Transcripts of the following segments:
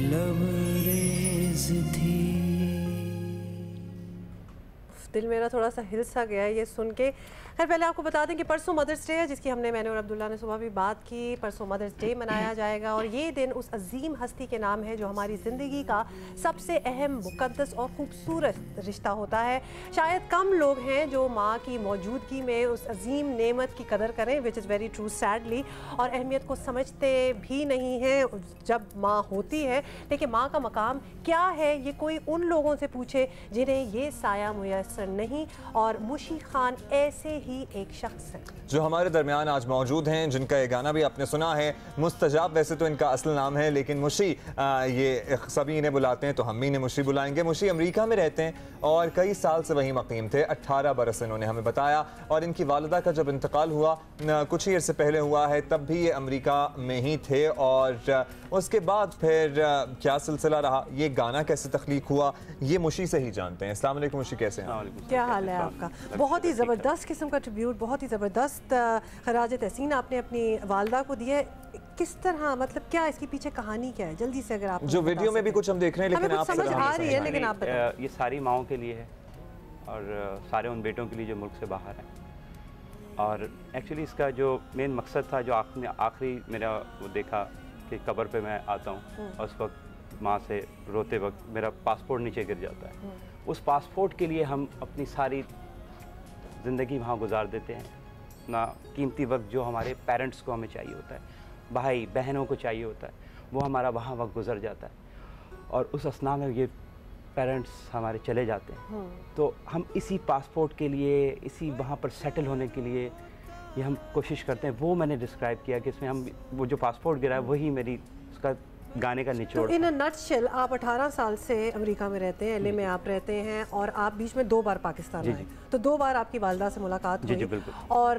लबरेज थी। दिल मेरा थोड़ा सा हिल सा गया है ये सुन के। खैर पहले आपको बता दें कि परसों मदर्स डे है, जिसकी मैंने और अब्दुल्ला ने सुबह भी बात की। परसों मदर्स डे मनाया जाएगा और ये दिन उस अजीम हस्ती के नाम है जो हमारी ज़िंदगी का सबसे अहम, मुक़द्दस और ख़ूबसूरत रिश्ता होता है। शायद कम लोग हैं जो माँ की मौजूदगी में उस अजीम नेमत की कदर करें, which is very true sadly, और अहमियत को समझते भी नहीं हैं जब माँ होती है। लेकिन माँ का मकाम क्या है ये कोई उन लोगों से पूछे जिन्हें ये साया मुयस्सर नहीं, और मुशी खान ऐसे ही एक शख्स है जो हमारे दरमियान आज मौजूद हैं, जिनका ये गाना भी आपने सुना है, मुस्तजाब वैसे तो इनका असल नाम है, लेकिन मुशी ये सभी इन्हें बुलाते हैं तो हम भी इन्हें मुशी बुलाएंगे। मुशी अमेरिका में रहते हैं और कई साल से वहीं मकीम थे, 18 बरस इन्होंने हमें बताया। और इनकी वालिदा का जब इंतकाल हुआ कुछ ही अर्से पहले हुआ है, तब भी ये अमेरिका में ही थे। और उसके बाद फिर क्या सिलसिला रहा, ये गाना कैसे तख्लीक हुआ, ये मुशी से ही जानते हैं। अस्सलाम वालेकुम मुशी, कैसे हैं? क्या हाल है आपका? बहुत ही ज़बरदस्त किस्म का ट्रिब्यूट, बहुत ही ज़बरदस्त खराज तहसीन आपने अपनी वालदा को दिया है। किस तरह, मतलब क्या इसके पीछे कहानी क्या है? जल्दी से अगर आप जो वीडियो में भी कुछ हम देख रहे हैं, लेकिन आप समझ आ रही है, लेकिन आप बताएं। ये सारी माओं के लिए है और सारे उन बेटों के लिए जो मुल्क से बाहर हैं। और एक्चुअली इसका जो मेन मकसद था, जो आखिरी मेरा वो देखा कि कब्र पे मैं आता हूँ और उस वक्त माँ से रोते वक्त मेरा पासपोर्ट नीचे गिर जाता है। उस पासपोर्ट के लिए हम अपनी सारी ज़िंदगी वहाँ गुजार देते हैं, ना कीमती वक्त जो हमारे पेरेंट्स को हमें चाहिए होता है, भाई बहनों को चाहिए होता है, वो हमारा वहाँ वक्त गुजर जाता है। और उस असना में ये पेरेंट्स हमारे चले जाते हैं, तो हम इसी पासपोर्ट के लिए, इसी वहाँ पर सेटल होने के लिए ये हम कोशिश करते हैं। वो मैंने डिस्क्राइब किया कि इसमें हम वो जो पासपोर्ट गिरा है वही मेरी उसका गाने का निचोड़। तो इन नटशेल आप 18 साल से अमेरिका में रहते हैं, एलए में आप रहते हैं, और आप बीच में 2 बार पाकिस्तान आए, तो 2 बार आपकी वालिदा से मुलाकात हुई। जी बिल्कुल।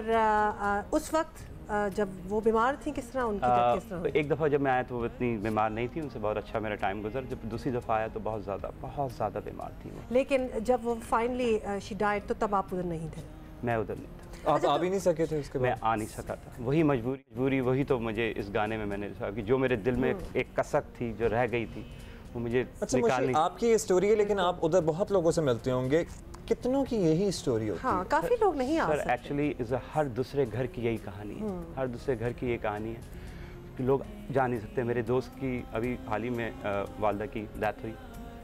और उस वक्त जब वो बीमार थी, किस तरह उनकी किस तरह? एक दफ़ा जब मैं आया तो वो इतनी बीमार नहीं थी, उनसे बहुत अच्छा मेरा टाइम गुजर। जब दूसरी दफ़ा आया तो बहुत ज़्यादा बीमार थी वो। लेकिन जब वो फाइनली शी डाइड तो तब आप उधर नहीं थे? मैं उधर नहीं था। आप आ भी नहीं सके थे उसके बाद? मैं आ नहीं सका था, वही मजबूरी वही तो मुझे इस गाने में मैंने देखा कि जो मेरे दिल में एक कसक थी जो रह गई थी, वो मुझे निकालनी। आपकी ये स्टोरी है, लेकिन आप उधर बहुत लोगों से मिलते होंगे, कितनों की यही स्टोरी होती है? हाँ, काफ़ी लोग नहीं आ सकते। एक्चुअली हर दूसरे घर की यही कहानी है, हर दूसरे घर की ये कहानी है कि लोग जा नहीं सकते। मेरे दोस्त की अभी हाल ही में वालदा की डेथ हुई,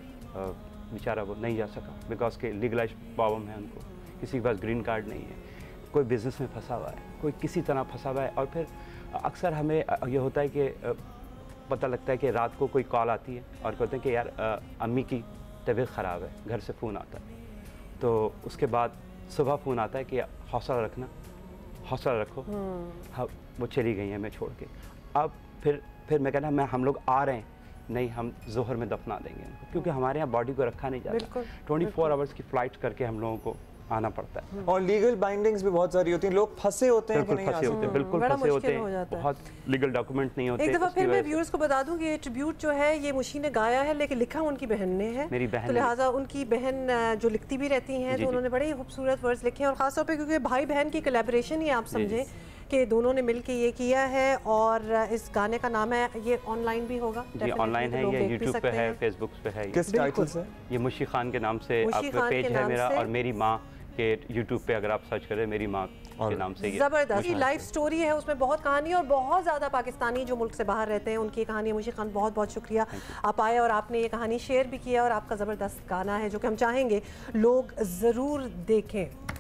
बेचारा वो नहीं जा सका बिकॉज के लीगलाइज प्रॉब्लम है उनको, किसी के पास ग्रीन कार्ड नहीं है, कोई बिज़नेस में फंसा हुआ है, कोई किसी तरह फंसा हुआ है। और फिर अक्सर हमें ये होता है कि पता लगता है कि रात को कोई कॉल आती है और कहते हैं कि यार अम्मी की तबीयत ख़राब है, घर से फ़ोन आता है। तो उसके बाद सुबह फ़ोन आता है कि हौसला रखना, हौसला रखो, हाँ वो चली गई हैं मैं छोड़ के। अब फिर मैं कहना मैं हम लोग आ रहे हैं, नहीं हम जोहर में दफना देंगे उनको, क्योंकि हमारे यहाँ बॉडी को रखा नहीं जाता। 24 आवर्स की फ़्लाइट करके हम लोगों को आना पड़ता है। और लीगल बाइंडिंग्स भी बहुत सारी होती हैं, लोग फंसे होते हैं, बिल्कुल फंसे होते हैं, बिल्कुल फंसे होते हैं, बहुत लीगल डॉक्यूमेंट नहीं होते। एक दफ़ा फिर मैं व्यूअर्स को बता दूं कि ये ट्रिब्यूट जो है ये मुशी ने गाया है, लेकिन लिखा उनकी बहन ने है, मेरी बहन, तो लिहाजा उनकी बहन जो लिखती भी रहती हैं, तो उन्होंने बड़े ही खूबसूरत वर्ड्स लिखे हैं। और ख़ासतौर पर क्योंकि भाई बहन की कोलैबोरेशन ही आप समझें कि दोनों ने मिलकर ये किया है। और इस गाने का नाम है, ये ऑनलाइन भी होगा? जी ऑनलाइन है, ये यूट्यूब पे है, फेसबुक पे है। किस टाइटल से? ये मुशी खान के नाम से पेज है मेरा, और मेरी माँ के यूट्यूब पे अगर आप सर्च करें मेरी माँ के नाम से। ज़बरदस्त लाइफ स्टोरी है, उसमें बहुत कहानी और बहुत ज़्यादा पाकिस्तानी जो मुल्क से बाहर रहते हैं उनकी कहानी। मुशी खान बहुत बहुत शुक्रिया, आप आए और आपने ये कहानी शेयर भी किया, और आपका ज़बरदस्त गाना है जो कि हम चाहेंगे लोग ज़रूर देखें।